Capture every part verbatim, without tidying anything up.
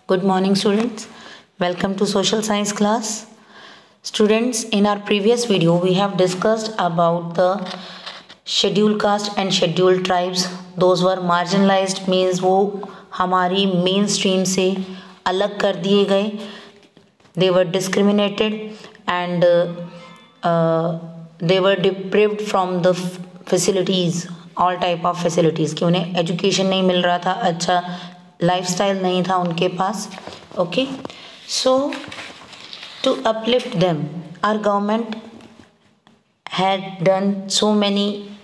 Good morning, students. Welcome to social science class. Students, in our previous video, we have discussed about the scheduled caste and scheduled tribes. Those were marginalized, means वो हमारी mainstream से अलग कर दिए गए. They were discriminated and uh, uh, they were deprived from the facilities, all type of facilities. कि उन्हें education नहीं मिल रहा था, अच्छा lifestyle नहीं था उनके पास. Okay, so to uplift them, our government had done so many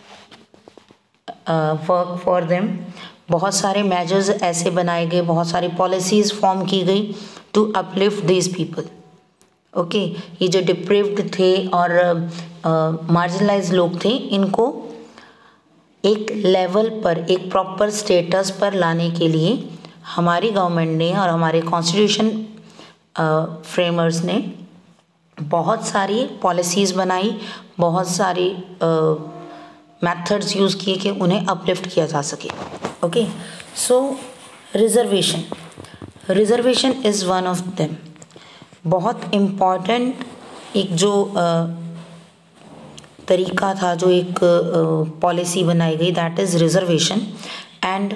uh, work for them. बहुत सारे measures ऐसे बनाए गए, बहुत सारी policies form की गई to uplift these people. Okay okay, ये जो deprived थे और marginalized uh, लोग थे, इनको एक लेवल पर, एक प्रॉपर स्टेटस पर लाने के लिए हमारी गवर्नमेंट ने और हमारे कॉन्स्टिट्यूशन फ्रेमर्स ने बहुत सारी पॉलिसीज़ बनाई, बहुत सारी मेथड्स यूज़ किए कि उन्हें अपलिफ्ट किया जा सके. Okay, so reservation reservation is one of them. बहुत इम्पॉर्टेंट एक जो uh, तरीका था, जो एक पॉलिसी uh, बनाई गई, that is reservation. And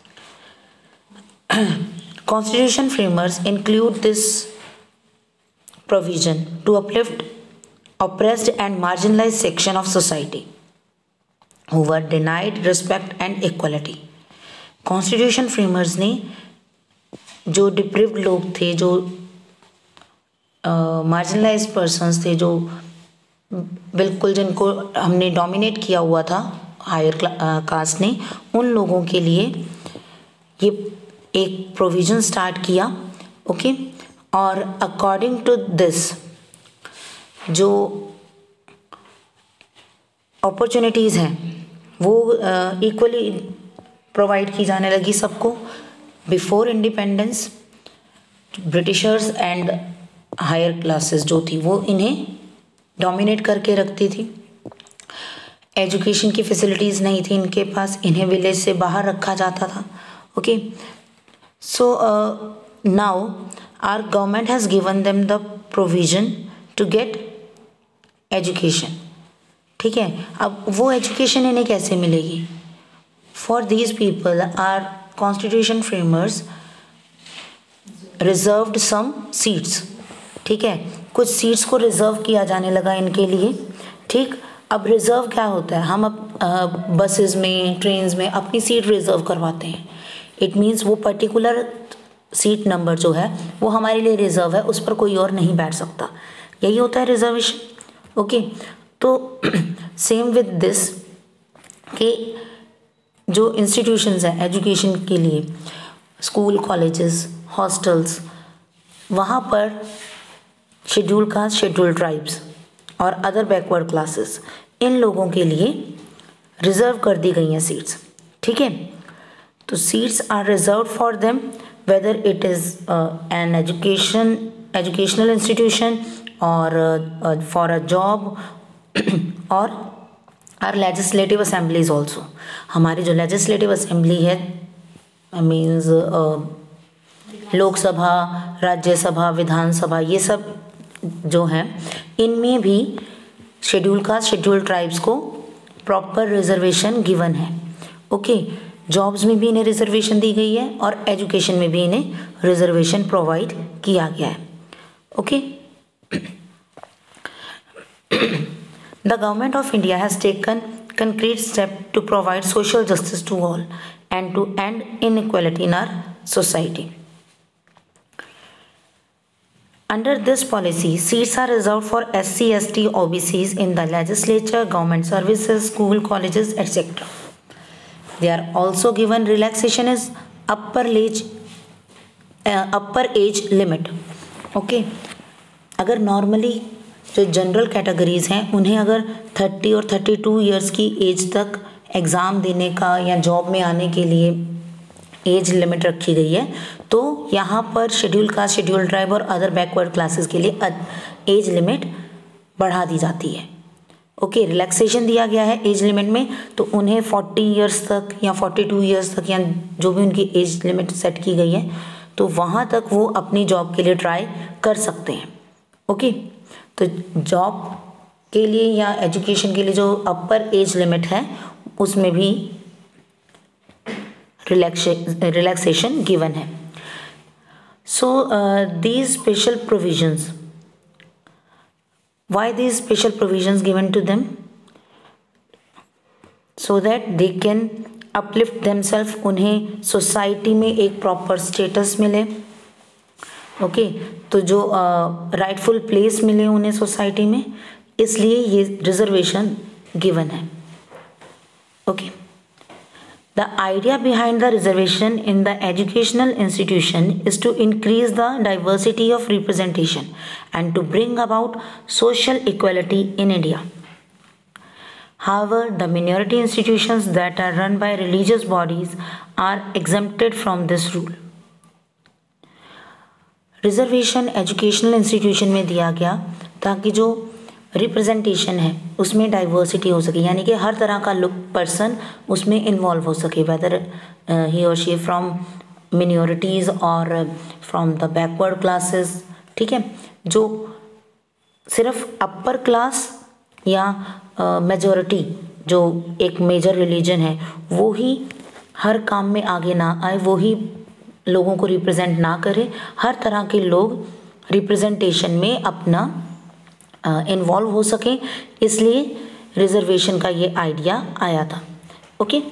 Constitution framers include this provision to uplift oppressed and marginalized section of society who were denied respect and equality. Constitution framers ने जो deprived लोग थे, जो uh, marginalized persons थे, जो बिल्कुल जिनको हमने dominate किया हुआ था higher caste ने, उन लोगों के लिए ये एक प्रोविज़न स्टार्ट किया. ओके, और अकॉर्डिंग टू दिस जो अपॉर्चुनिटीज़ हैं वो इक्वली uh, प्रोवाइड की जाने लगी सबको. Before independence Britishers and higher classes जो थी वो इन्हें डोमिनेट करके रखती थी. एजुकेशन की फैसिलिटीज़ नहीं थी इनके पास, इन्हें विलेज से बाहर रखा जाता था. Okay, so uh, now our government has given them the provision to get education. ठीक है, अब वो education इन्हें कैसे मिलेगी? For these people, our constitution framers reserved some seats. ठीक है, कुछ seats को reserve किया जाने लगा इनके लिए. ठीक, अब reserve क्या होता है? हम अब बसेस में, ट्रेन्स में अपनी सीट रिजर्व करवाते हैं. इट मीन्स वो पर्टिकुलर सीट नंबर जो है वो हमारे लिए रिजर्व है, उस पर कोई और नहीं बैठ सकता. यही होता है रिजर्वेशन. ओके, तो सेम विद दिस कि जो इंस्टीट्यूशंस हैं एजुकेशन के लिए, स्कूल, कॉलेजेस, हॉस्टल्स, वहाँ पर शेड्यूल कास्ट, शेड्यूल ट्राइब्स और अदर बैकवर्ड क्लासेस, इन लोगों के लिए रिजर्व कर दी गई हैं सीट्स. ठीक है, तो seats are reserve for them whether it is an education educational institution और फॉर अ जॉब और आर लेजिस्लेटिव असेंबलीज ऑल्सो. हमारी जो लेजिस्लेटिव असेंबली है, मीन्स लोकसभा, राज्यसभा, विधानसभा, ये सब जो हैं, इनमें भी शेड्यूल कास्ट, शेड्यूल ट्राइब्स को प्रॉपर रिजर्वेशन गिवन है. ओके, जॉब्स में भी इन्हें रिजर्वेशन दी गई है और एजुकेशन में भी इन्हें रिजर्वेशन प्रोवाइड किया गया है. Okay, the government of India has taken concrete step to provide social justice to all and to end inequality in our society. Under this policy, seats are reserved for S C, S T, O B Cs in the legislature, government services, school, colleges, et cetera. They are also given relaxation is upper age uh, upper age limit. Okay, अगर normally जो general categories हैं उन्हें अगर thirty और thirty two years की age तक exam देने का या जॉब में आने के लिए एज लिमिट रखी गई है, तो यहाँ पर शेड्यूल कास्ट, शेड्यूल ट्राइब और अदर बैकवर्ड क्लासेस के लिए एज लिमिट बढ़ा दी जाती है. ओके, रिलैक्सेशन दिया गया है एज लिमिट में, तो उन्हें फोर्टी ईयर्स तक या फोर्टी टू ईयर्स तक या जो भी उनकी एज लिमिट सेट की गई है, तो वहाँ तक वो अपनी जॉब के लिए ट्राई कर सकते हैं। ओके, तो जॉब के लिए या एजुकेशन के लिए जो अपर एज लिमिट है उसमें भी रिलैक्सेशन गिवन है। So these special provisions, why these special provisions given to them? So that they can uplift themself, उन्हें सोसाइटी में एक प्रॉपर स्टेटस मिले। ओके okay, तो जो राइटफुल uh, प्लेस मिले उन्हें सोसाइटी में, इसलिए ये रिजर्वेशन गिवन है। Okay, the idea behind the reservation in the educational institution is to increase the diversity of representation and to bring about social equality in India. However, the minority institutions that are run by religious bodies are exempted from this rule. Reservation educational institution में दिया गया ताकि जो representation है उसमें diversity हो सके, यानी कि हर तरह का लुक पर्सन उसमें इन्वॉल्व हो सके, वेदर ही और शी फ्रॉम मिनॉरिटीज़ और फ्रॉम द बैकवर्ड क्लासेस। ठीक है, जो सिर्फ अपर क्लास या मेजॉरिटी uh, जो एक मेजर रिलीजन है वो ही हर काम में आगे ना आए, वो ही लोगों को रिप्रेजेंट ना करे, हर तरह के लोग रिप्रेजेंटेशन में अपना इन्वॉल्व uh, हो सकें, इसलिए रिजर्वेशन का ये आइडिया आया था। ओके,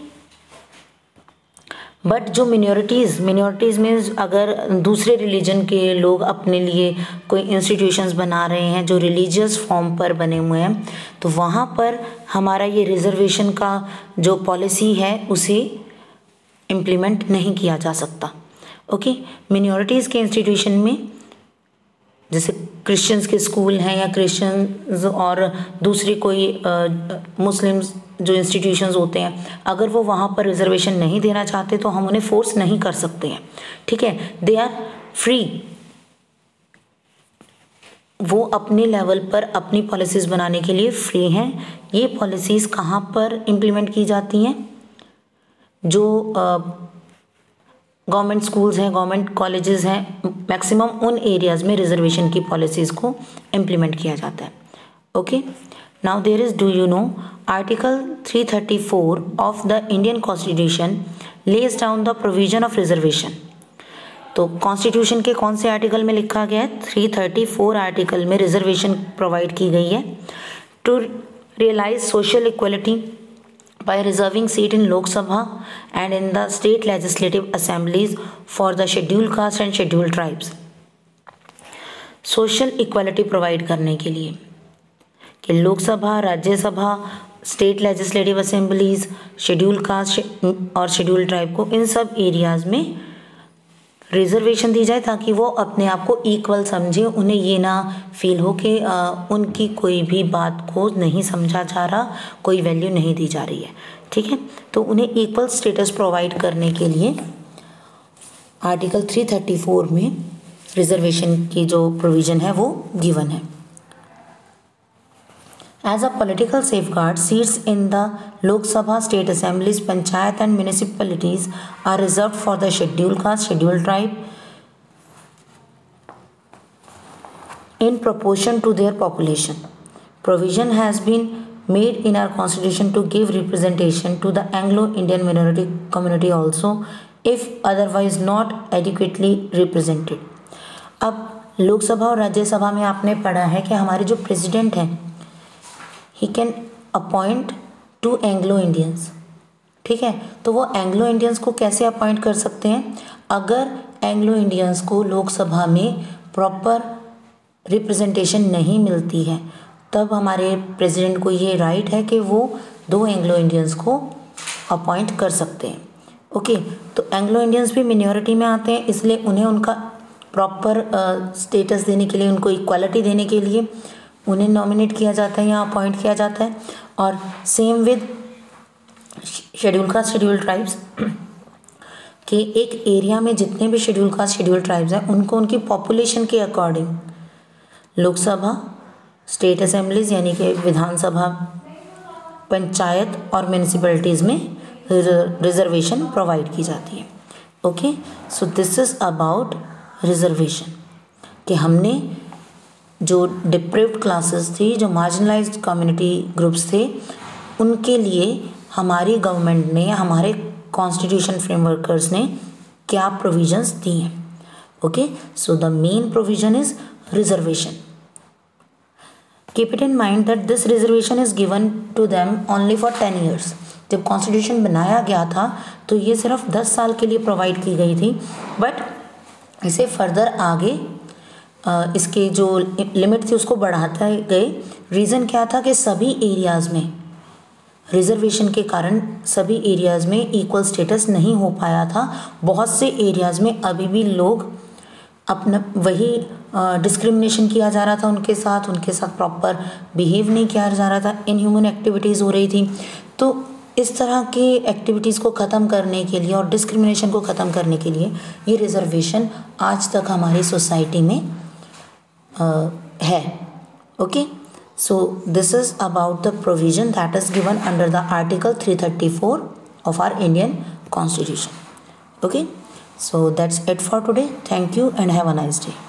बट जो मिनॉरिटीज़ मिनॉरिटीज़ में अगर दूसरे रिलीजन के लोग अपने लिए कोई इंस्टीट्यूशंस बना रहे हैं जो रिलीजियस फॉर्म पर बने हुए हैं, तो वहाँ पर हमारा ये रिजर्वेशन का जो पॉलिसी है उसे इम्प्लीमेंट नहीं किया जा सकता। ओके, मिनॉरिटीज़ के इंस्टीट्यूशन में जैसे क्रिश्चियंस के स्कूल हैं या क्रिश्चियंस और दूसरी कोई मुस्लिम्स जो इंस्टीट्यूशंस होते हैं, अगर वो वहाँ पर रिजर्वेशन नहीं देना चाहते तो हम उन्हें फोर्स नहीं कर सकते हैं। ठीक है, दे आर फ्री, वो अपने लेवल पर अपनी पॉलिसीज बनाने के लिए फ्री हैं। ये पॉलिसीज कहाँ पर इम्प्लीमेंट की जाती हैं? जो गवर्नमेंट स्कूल्स हैं, गवर्नमेंट कॉलेजेस हैं, मैक्सिमम उन एरियाज़ में रिजर्वेशन की पॉलिसीज़ को इम्प्लीमेंट किया जाता है। Okay, now there is, do you know, article three thirty four of the Indian constitution lays down the provision of reservation. तो कॉन्स्टिट्यूशन के कौन से आर्टिकल में लिखा गया है? थ्री थर्टी फोर आर्टिकल में रिजर्वेशन प्रोवाइड की गई है to realise social equality by reserving seat in Lok Sabha and in the state legislative assemblies for the scheduled caste and scheduled tribes. Social equality provide करने के लिए कि Lok Sabha, Rajya Sabha, state legislative assemblies, schedule caste और schedule tribe को इन सब areas में reservation दी जाए ताकि वो अपने आप को इक्वल समझे, उन्हें ये ना फील हो कि उनकी कोई भी बात को नहीं समझा जा रहा, कोई वैल्यू नहीं दी जा रही है। ठीक है, तो उन्हें इक्वल स्टेटस प्रोवाइड करने के लिए आर्टिकल थ्री थर्टी फोर में रिजर्वेशन की जो प्रोविज़न है वो गिवन है। As a political safeguard, seats in the Lok Sabha, state assemblies, panchayat and municipalities are reserved for the scheduled caste, scheduled tribe in proportion to their population. Provision has been made in our constitution to give representation to the Anglo-Indian minority community also, if otherwise not adequately represented. अब लोकसभा और राज्यसभा में आपने पढ़ा है कि हमारे जो president हैं he can appoint two Anglo Indians. ठीक है, तो वो एंग्लो इंडियंस को कैसे अपॉइंट कर सकते हैं? अगर एंग्लो इंडियंस को लोकसभा में प्रॉपर रिप्रेजेंटेशन नहीं मिलती है तब हमारे प्रेसिडेंट को ये राइट है कि वो दो एंग्लो इंडियंस को अपॉइंट कर सकते हैं। ओके, तो एंग्लो इंडियंस भी मिनॉरिटी में आते हैं, इसलिए उन्हें उनका प्रॉपर स्टेटस देने के लिए, उनको इक्वालिटी देने के लिए उन्हें नॉमिनेट किया जाता है या अपॉइंट किया जाता है। और same with schedule caste, schedule tribes के एक एरिया में जितने भी शेड्यूल कास्ट, शेड्यूल ट्राइब्स हैं उनको उनकी पॉपुलेशन के अकॉर्डिंग लोकसभा, स्टेट असेंबलीज यानी कि विधानसभा, पंचायत और म्यूनिसिपैलिटीज़ में रिजर्वेशन प्रोवाइड की जाती है। Okay, so this is about reservation कि हमने जो डिप्रेव्ड क्लासेस थी, जो मार्जिनलाइज्ड कम्युनिटी ग्रुप्स थे, उनके लिए हमारी गवर्नमेंट ने, हमारे कॉन्स्टिट्यूशन फ्रेमवर्कर्स ने क्या प्रोविजंस दी हैं. Okay, so the main provision is reservation. Keep it in mind that this reservation is given to them only for ten years. जब कॉन्स्टिट्यूशन बनाया गया था तो ये सिर्फ दस साल के लिए प्रोवाइड की गई थी, बट इसे फर्दर आगे इसके जो लिमिट थी उसको बढ़ाते गए. रीज़न क्या था कि सभी एरियाज़ में रिजर्वेशन के कारण सभी एरियाज़ में इक्वल स्टेटस नहीं हो पाया था. बहुत से एरियाज़ में अभी भी लोग अपना वही डिस्क्रिमिनेशन किया जा रहा था उनके साथ उनके साथ प्रॉपर बिहेव नहीं किया जा रहा था, इनह्यूमन एक्टिविटीज़ हो रही थी. तो इस तरह के एक्टिविटीज़ को ख़त्म करने के लिए और डिस्क्रिमिनेशन को ख़त्म करने के लिए ये रिजर्वेशन आज तक हमारी सोसाइटी में uh, है. Okay, so this is about the provision that is given under the article three thirty four of our Indian Constitution. Okay, so that's it for today. Thank you and have a nice day.